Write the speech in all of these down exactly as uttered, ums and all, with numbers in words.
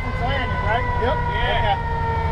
Distance landing, right? Yep. Yeah. Okay.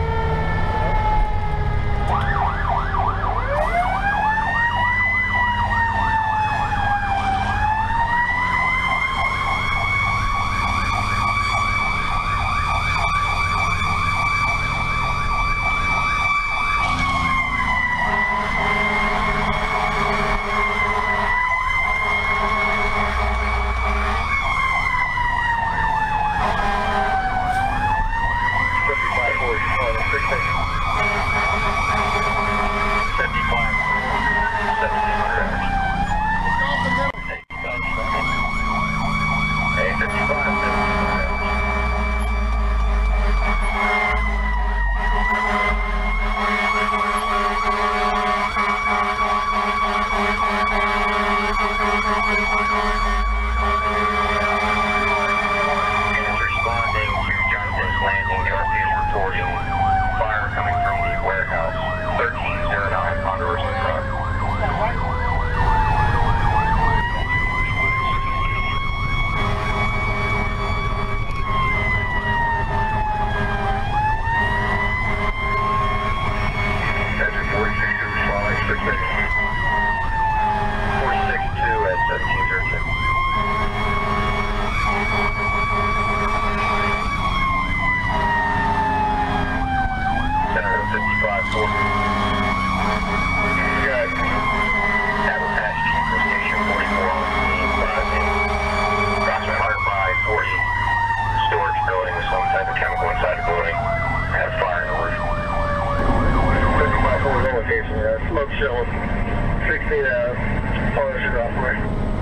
Smoke showing, sixteen uh, polish operate.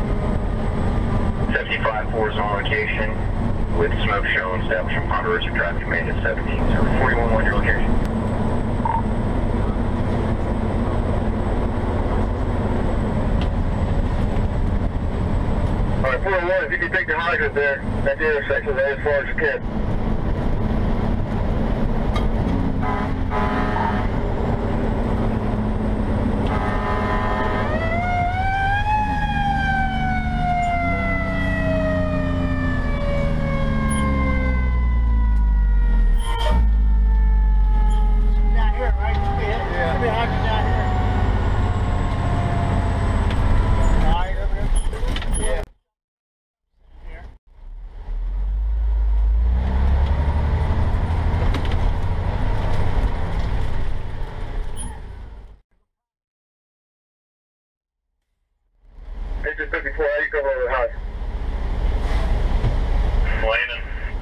seventy-five four is on location with smoke showing, establishing Ponderosa Drive command at seventeen, so forty-one one your location. Alright, four oh one, if you can take the hydrant there, at the intersection there as far as you can. eighteen fifty-four, how you come over high? Landing.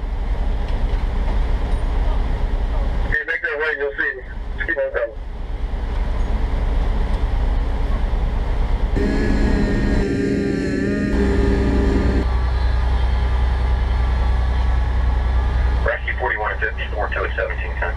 If you make that way, you'll see me. Just keep on coming. Rescue forty-one fifty-four, to a seventeen ten.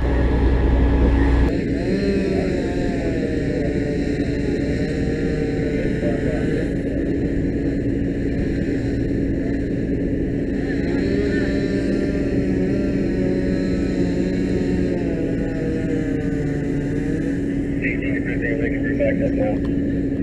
Back up now.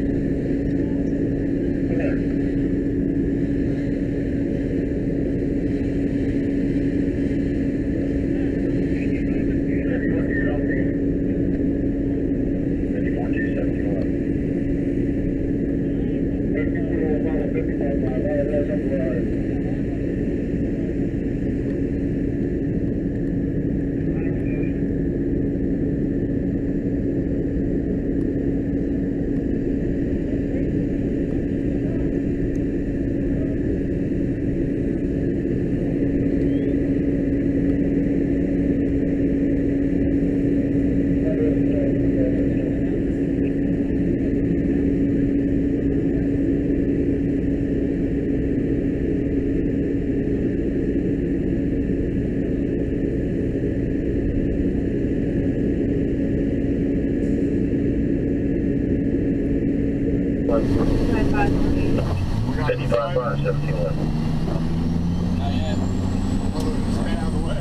fifty-five five, seventeen eleven. Not yet. Although just stay out of the way.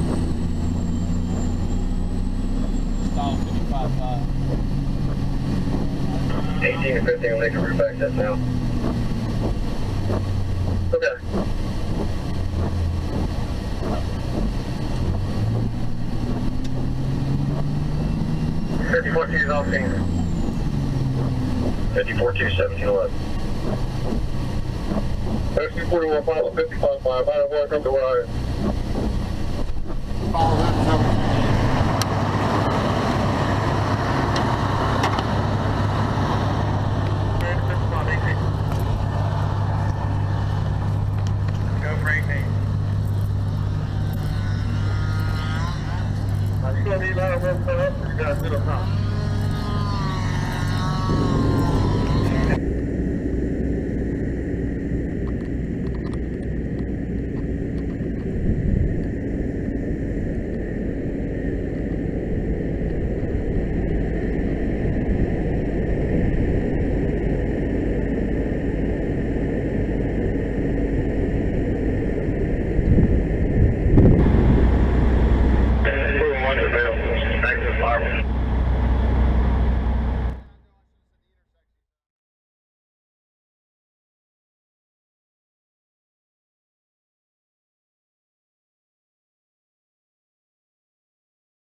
Stall fifty-five five. eighteen and fifteen will make a route back, that's now. Okay. he's off scene. fifty-four two, seventeen eleven. S C forty-one pilot, fifty-five five, I have one, come to where I am. Follow that seventeen. Go for eighteen. I still need a lot of work for us, you guys did a problem.